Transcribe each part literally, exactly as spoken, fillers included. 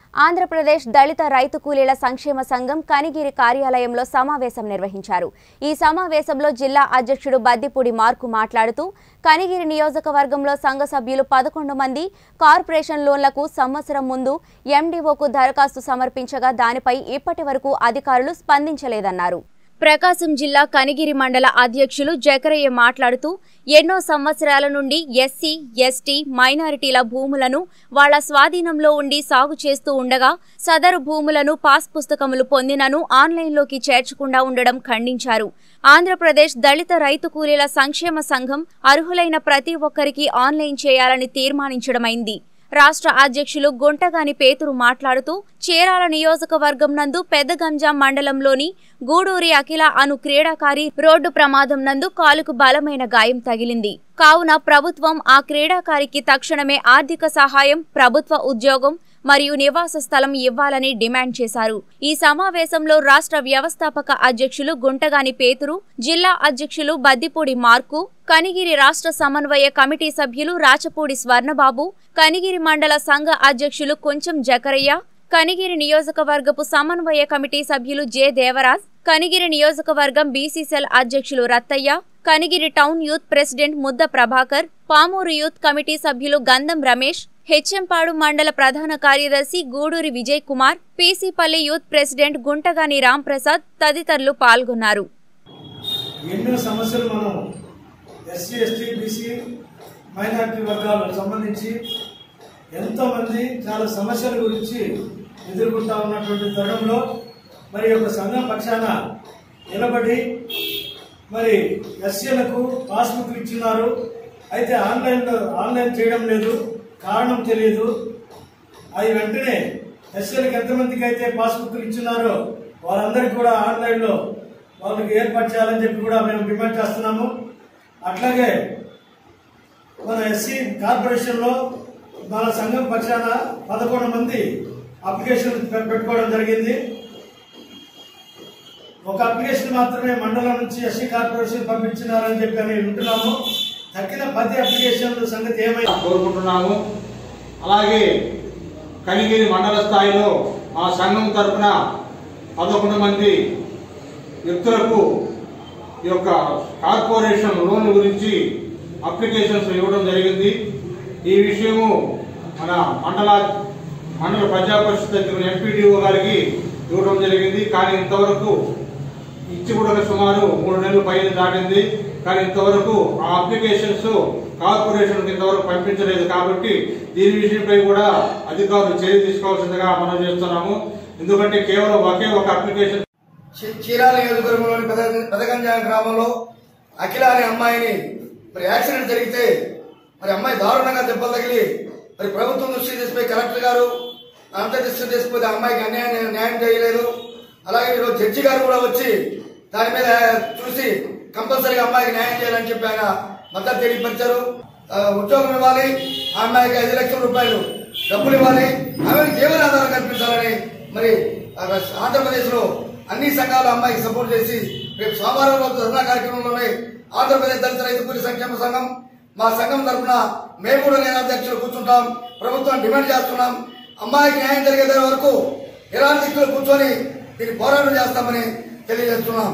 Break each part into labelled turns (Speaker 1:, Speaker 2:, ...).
Speaker 1: ఆంధ్రప్రదేశ్ దళిత రైతు కూలీల సంక్షేమ సంఘం కనిగిరి కార్యాలయంలో సమావేశం నిర్వహించారు. ఈ సమావేశంలో జిల్లా అధ్యక్షుడు బద్దిపూడి మార్కు మాట్లాడుతూ కనిగిరి నియోజకవర్గంలో సంఘ సభ్యులు పదకొండు మంది కార్పొరేషన్ లోన్లకు సంవత్సరం ముందు ఎండీఓకు దరఖాస్తు సమర్పించగా దానిపై ఇప్పటి వరకు అధికారులు స్పందించలేదన్నారు. ప్రకాశం జిల్లా కనిగిరి మండల అధ్యక్షులు జకరయ్య మాట్లాడుతూ ఎన్నో సంవత్సరాల నుండి ఎస్సీ, ఎస్టీ, మైనారిటీల భూములను వాళ్ల స్వాధీనంలో ఉండి సాగు చేస్తూ ఉండగా సదరు భూములను పాస్ పుస్తకములు పొందినను ఆన్లైన్లోకి చేర్చకుండా ఉండడం ఖండించారు. ఆంధ్రప్రదేశ్ దళిత రైతు కూలీల సంక్షేమ సంఘం అర్హులైన ప్రతి ఒక్కరికి ఆన్లైన్ చేయాలని తీర్మానించడమైంది. రాష్ట్ర అధ్యక్షులు గుంటగాని పేతురు మాట్లాడుతూ చీరాల నియోజకవర్గం నందు పెద్దగంజాం మండలంలోని గూడూరి అఖిల అను క్రీడాకారి రోడ్డు ప్రమాదం నందు కాలుకు బలమైన గాయం తగిలింది. కావున ప్రభుత్వం ఆ క్రీడాకారికి తక్షణమే ఆర్థిక సహాయం, ప్రభుత్వ ఉద్యోగం మరియు నివాస స్థలం ఇవ్వాలని డిమాండ్ చేశారు. ఈ సమావేశంలో రాష్ట్ర వ్యవస్థాపక అధ్యక్షులు గుంటగాని పేతురు, జిల్లా అధ్యక్షులు బద్దిపూడి మార్కు, కనిగిరి రాష్ట్ర సమన్వయ కమిటీ సభ్యులు రాచపూడి స్వర్ణబాబు, కనిగిరి మండల సంఘ అధ్యక్షులు కొంచెం జకరయ్య, కనిగిరి నియోజకవర్గపు సమన్వయ కమిటీ సభ్యులు జె దేవరాజ్, కనిగిరి నియోజకవర్గం బీసీసెల్ అధ్యక్షులు Rattayya, Kanigiri town youth president Mudda Prabhakar, Pamuru youth committee సభ్యులు గంధం రమేష్, హెచ్ఎంపాడు మండల ప్రధాన కార్యదర్శి గూడూరి విజయ్ కుమార్, పీసీపల్లి యూత్ ప్రెసిడెంట్ గుంటగాని రాంప్రసాద్ తదితరులు పాల్గొన్నారు.
Speaker 2: ఎన్నో సమస్యలు మనం ఎస్సీ, ఎస్టీ, బీసీ, మైనారిటీ వర్గాలకు సంబంధించి ఎంతో మంది చాలా సమస్యల గురించి ఎదుర్కొంటా ఉన్నటువంటి తరుణంలో మరి ఒక సంఘం పక్షాన నిలబడి మరి ఎస్సీలకు పాస్బుక్ ఇచ్చినారు. అయితే ఆన్లైన్లో ఆన్లైన్ చేయడం లేదు, కారణం తెలియదు. అది వెంటనే ఎస్సీలకు ఎంతమందికి అయితే పాస్బుక్లు ఇచ్చినారో వాళ్ళందరికీ కూడా ఆన్లైన్లో వాళ్ళకి ఏర్పాటు చేయాలని చెప్పి కూడా మేము డిమాండ్ చేస్తున్నాము. అట్లాగే మన ఎస్సీ కార్పొరేషన్లో మన సంఘం పక్షాన పదకొండు మంది అప్లికేషన్ పెట్టుకోవడం జరిగింది. ఒక అప్లికేషన్ మాత్రమే మండలం నుంచి ఎస్సీ కార్పొరేషన్ పంపించినారని చెప్పి అని వింటున్నాము. తక్కిన పది అప్లికేషన్ల సంగతి ఏమైనా
Speaker 3: కోరుకుంటున్నాము. అలాగే కనిగిరి మండల స్థాయిలో మా సంఘం తరఫున పదకొండు మంది వ్యక్తులకు ఈ యొక్క కార్పొరేషన్ లోన్ గురించి అప్లికేషన్స్ ఇవ్వడం జరిగింది. ఈ విషయము మన మండల మండల ప్రజా పరిషత్ దగ్గర ఎంపీడీఓ గారికి ఇవ్వడం జరిగింది. కానీ ఇంతవరకు ఇచ్చి కూడా సుమారు మూడు నెలలు పైన దాటింది. కానీ ఇంతవరకు ఆ అప్లికేషన్స్ కార్పొరేషన్ ఇంతవరకు పంపించలేదు. కాబట్టి దీని విషయంపై కూడా అధికారులు చర్య తీసుకోవాల్సిందిగా మనం చేస్తున్నాము. ఎందుకంటే కేవలం ఒకే ఒక అప్లికేషన్.
Speaker 4: చీరాల నియోజకవర్గంలోని పెదగంజాం గ్రామంలో అఖిల అనే అమ్మాయిని మరి యాక్సిడెంట్ జరిగితే మరి అమ్మాయి దారుణంగా దెబ్బలు తగిలి మరి ప్రభుత్వం దృష్టి తీసుకుపోయి కలెక్టర్ గారు అంత దృష్టి తీసుకుపోతే అమ్మాయికి అన్యాయం న్యాయం చేయలేదు. అలాగే ఈరోజు జడ్జి గారు కూడా వచ్చి దాని మీద చూసి కంపల్సరీగా అమ్మాయికి న్యాయం చేయాలని చెప్పి ఆయన మద్దతు తెలియపరిచారు. ఉద్యోగం ఇవ్వాలి, ఆ అమ్మాయికి ఐదు లక్షల రూపాయలు డబ్బులు ఇవ్వాలి, ఆమెకు జీవనాధారం కల్పించాలని మరి ఆంధ్రప్రదేశ్ లో అన్ని సంఘాలు అమ్మాయికి సపోర్ట్ చేసి రేపు సోమవారం రోజు ధర్నా కార్యక్రమంలోనే ఆంధ్రప్రదేశ్ దళిత రైతు కూలీ సంక్షేమ సంఘం మా సంఘం తరఫున మేము కూడా నేను అధ్యక్షులు కూర్చుంటాం. ప్రభుత్వం డిమాండ్ చేస్తున్నాం, అమ్మాయికి న్యాయం జరిగేదే వరకు ఎలాంటి దిక్కులు కూర్చొని దీన్ని పోరాటం చేస్తామని తెలియజేస్తున్నాం.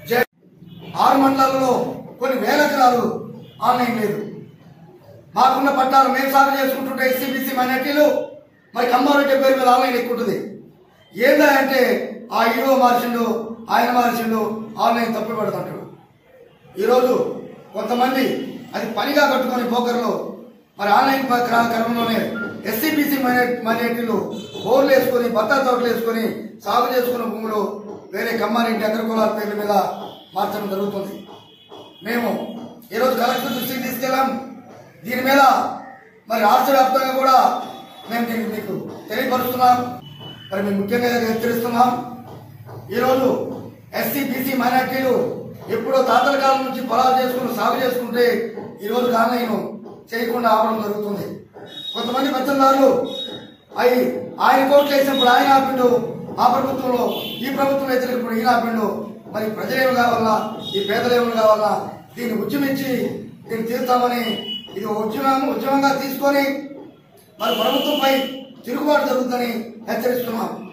Speaker 4: ఆరు మండలాల్లో కొన్ని వేల ఎకరాలు ఆన్లైన్ లేదు. మాకున్న పట్టాలు మేము సాగు చేసుకుంటుంటే ఎస్సీ, బీసీ, మైనార్టీలు మరి కమ్మారెడ్డి పేరు మీద ఆన్లైన్ ఎక్కువ ఉంటుంది. ఏందా అంటే ఆ హీరో మార్చిండు, ఆయన మార్చిండు, ఆన్లైన్ తప్పు పెడుతుంటాడు. ఈరోజు కొంతమంది అది పనిగా కట్టుకుని పోకర్లో మరి ఆన్లైన్ క్రమంలోనే ఎస్సీ, బీసీ, మైనార్టీలు బోర్లు వేసుకుని బత్తా తోటలు వేసుకుని సాగు చేసుకున్న భూములు వేరే కమ్మారెడ్డి అగ్రకులాల పేర్ల మీద మార్చడం జరుగుతుంది. మేము ఈరోజు కలెక్టర్ దృష్టికి తీసుకెళ్ళాం. దీని మీద మరి రాష్ట్ర వ్యాప్తంగా కూడా మేము దీనికి మీకు తెలియపరుస్తున్నాం. మరి మేము ముఖ్యంగా హెచ్చరిస్తున్నాం. ఈరోజు ఎస్సీ, బీసీ, మైనార్టీలు ఎప్పుడో తాతల కాలం నుంచి పొలాలు చేసుకుని సాగు చేసుకుంటే ఈరోజు ఆన్లైన్ చేయకుండా ఆపడం జరుగుతుంది. కొంతమంది పెద్దలు అవి ఆయన కోట్లు వేసినప్పుడు ఆయన ఆపిండు, ఆ ప్రభుత్వంలో ఈ ప్రభుత్వం వ్యతిరేకప్పుడు ఈయన ఆపిండు. మరి ప్రజలేమి కావాలా, ఈ పేదలేమి కావాలా, దీన్ని ఉద్యమించి దీన్ని తీరుతామని ఇది ఉద్యమం ఉద్యమంగా తీసుకొని మరి ప్రభుత్వంపై తిరుగుబాటు జరుగుతుందని హెచ్చరిస్తున్నాం.